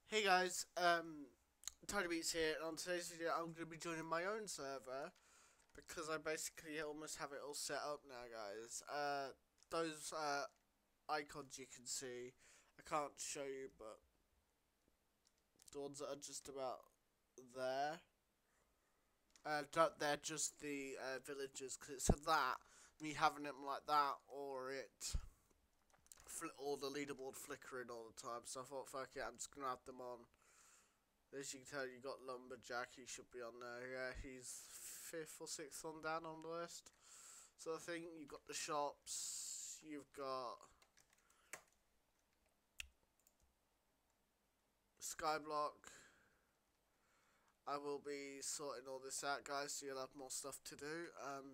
Hey guys, Tiny Beats here, and on today's video I'm going to be joining my own server, because I basically almost have it all set up now, guys. Those icons you can see, I can't show you, but the ones that are just about there, they're just the villagers, because it said that, me having them like that, or or the leaderboard flickering all the time, so I thought, fuck it, I'm just going to have them on. As you can tell, you got Lumberjack. He should be on there. Yeah, he's 5th or 6th on down on the list. So I think you've got the shops. You've got Skyblock. I will be sorting all this out, guys, so you'll have more stuff to do.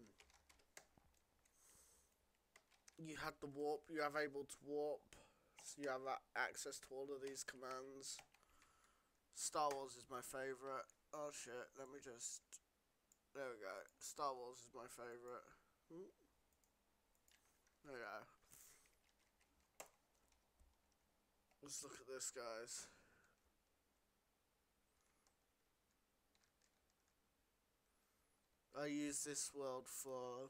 You had the warp. You have able to warp. So you have access to all of these commands. Star Wars is my favourite. Oh shit, let me just... There we go. Star Wars is my favourite. There we go. Let's look at this, guys. I use this world for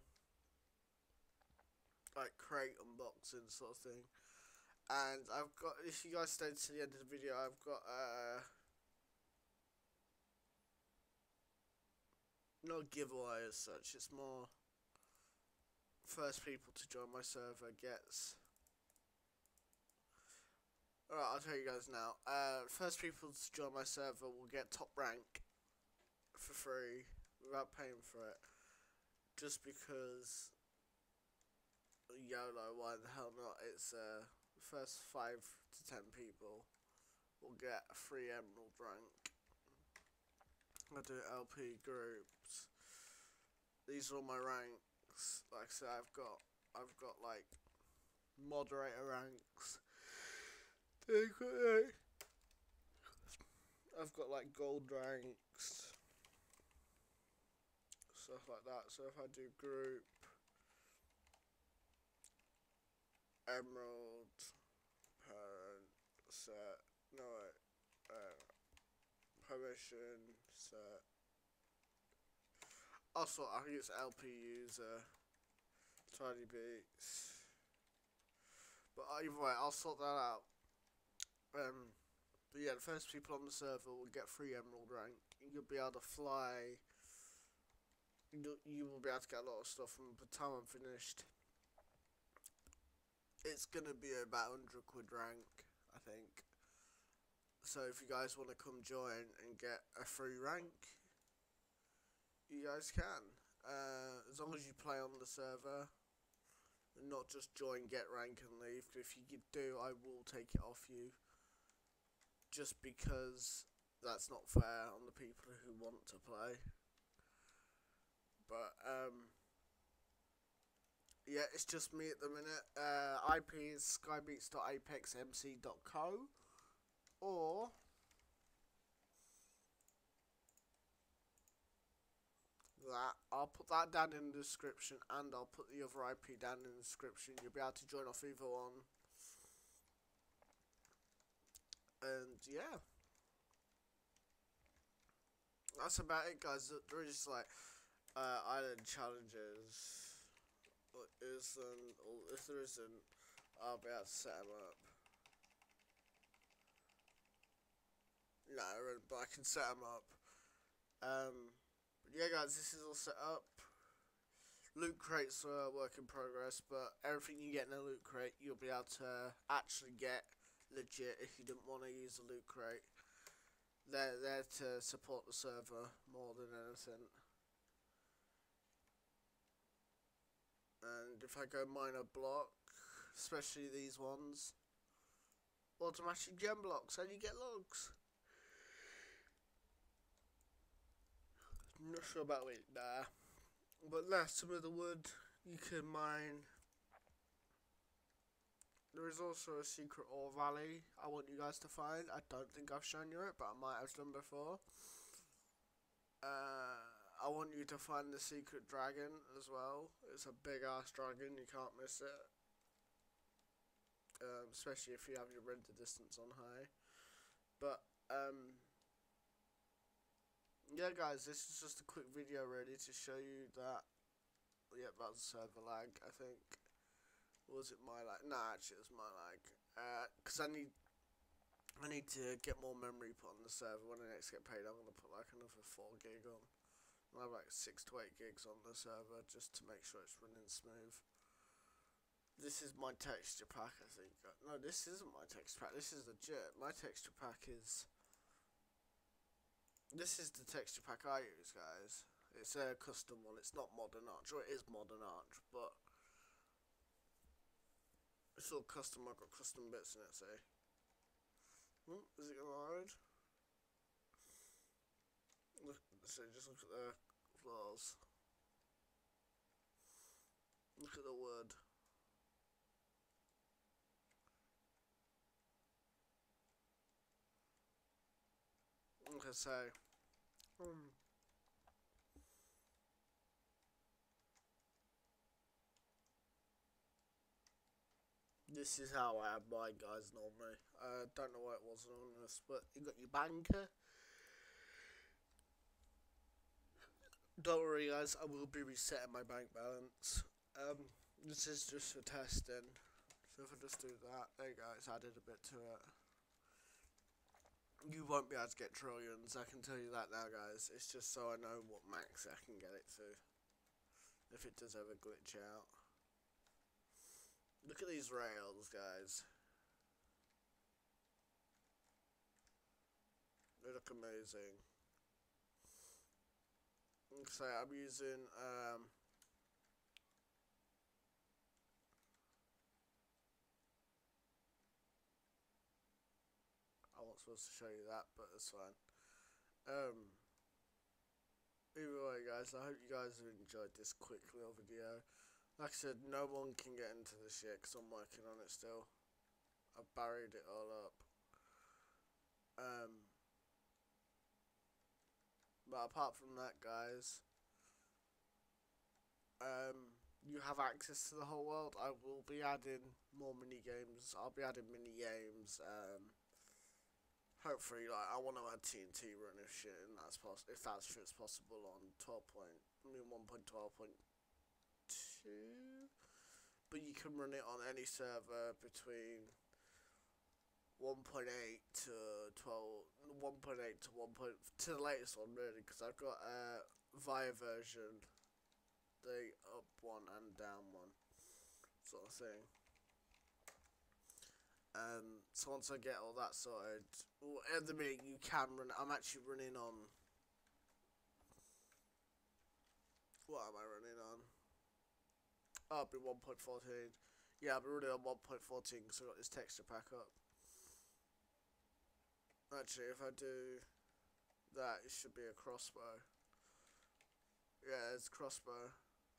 like crate unboxing sort of thing. And I've got, if you guys stay to the end of the video, I've got not a giveaway as such, it's more first people to join my server gets. Alright, I'll tell you guys now. First people to join my server will get top rank for free without paying for it. Just because YOLO, why the hell not? It's first 5 to 10 people will get a free emerald rank. I do LP groups. These are all my ranks. Like I said, I've got like moderator ranks. I've got like gold ranks, stuff like that. So if I do group, emerald, parent, set, no wait, permission, set. Also, I think it's LP user, Tiny Beats. But either way, I'll sort that out. But yeah, the first people on the server will get free emerald rank. You'll be able to fly. You will be able to get a lot of stuff. And by the time I'm finished, it's gonna be about 100 quid rank, I think. So if you guys want to come join and get a free rank, you guys can. As long as you play on the server and not just join, get rank and leave. If you do, I will take it off you. Just because that's not fair on the people who want to play. But yeah, it's just me at the minute. IP is skybeats.apexmc.co, or that. I'll put that down in the description, and I'll put the other IP down in the description. You'll be able to join off either one. And yeah, that's about it, guys. There is like island challenges. If there isn't, I'll be able to set them up. No, but I can set them up. But yeah, guys, this is all set up. Loot crates are a work in progress, but everything you get in a loot crate, you'll be able to actually get legit if you didn't want to use a loot crate. They're there to support the server more than anything. And if I go mine a block, especially these ones, automatic gem blocks, and you get logs. I'm not sure about it there. But that's some of the wood you can mine. There is also a secret ore valley I want you guys to find. I don't think I've shown you it, but I might have done before. I want you to find the secret dragon as well. It's a big ass dragon, you can't miss it. Especially if you have your render distance on high. But Yeah, guys, this is just a quick video really to show you that. Yeah, that was server lag, I think. Or was it my lag? Nah, actually, it was my lag. Because I need to get more memory put on the server. When I next get paid, I'm gonna put like another 4 gig on. I have like 6 to 8 gigs on the server just to make sure it's running smooth. This is my texture pack, I think. No, this isn't my texture pack. This is legit. My texture pack is. This is the texture pack I use, guys. It's a custom one. It's not Modern Arch, or it is Modern Arch, but it's all custom. I've got custom bits in it. See? Is it gonna load? Look, so just look at the flaws. Look at the wood. Okay, so. This is how I have mine, guys, normally. Don't know what it was on this, but you got your banker. Don't worry, guys, I will be resetting my bank balance. This is just for testing. So if I just do that, there you go, it's added a bit to it. You won't be able to get trillions, I can tell you that now, guys. It's just so I know what max I can get it to. If it does ever glitch out. Look at these rails, guys. They look amazing. So I'm using I wasn't supposed to show you that, but it's fine. Either way, guys, I hope you guys have enjoyed this quick little video. Like I said, no one can get into this yet because I'm working on it still. I've buried it all up. But apart from that, guys, you have access to the whole world. I will be adding more mini games. I'll be adding mini games. Hopefully, like I want to add TNT run if shit, and that's if that's shit's possible on 1.12.2. But you can run it on any server between 1.8 to 12, 1.8 to 1. To the latest one really, because I've got a VIA version, the up one and down one, sort of thing. So once I get all that sorted, well, at the minute you can run. I'm actually running on. What am I running on? Oh, I'll be 1.14. Yeah, I'll be running on 1.14 because I got this texture pack up. Actually, if I do that, it should be a crossbow. Yeah, it's crossbow.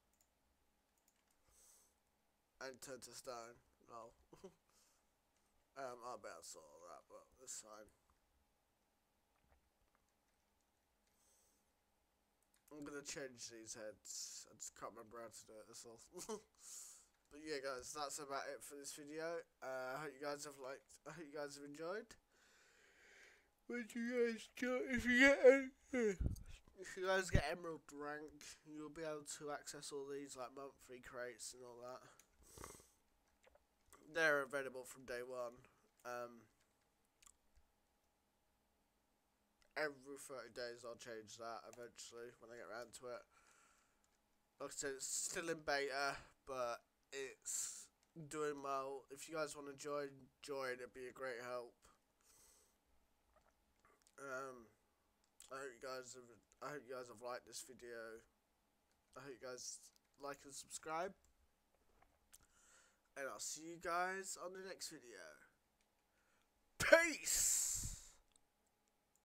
And turn to stone. No. I'll be able to sort all that, but it's fine. I'm gonna change these heads. I just can't remember how to do it, that's all. But yeah, guys, that's about it for this video. I hope you guys have liked. I hope you guys have enjoyed. If you guys get Emerald rank, you'll be able to access all these like monthly crates and all that. They're available from day one. Every 30 days I'll change that eventually when I get around to it. Like I said, it's still in beta, but it's doing well. If you guys want to join, it'd be a great help. I hope you guys have liked this video. I hope you guys like and subscribe. And I'll see you guys on the next video. Peace!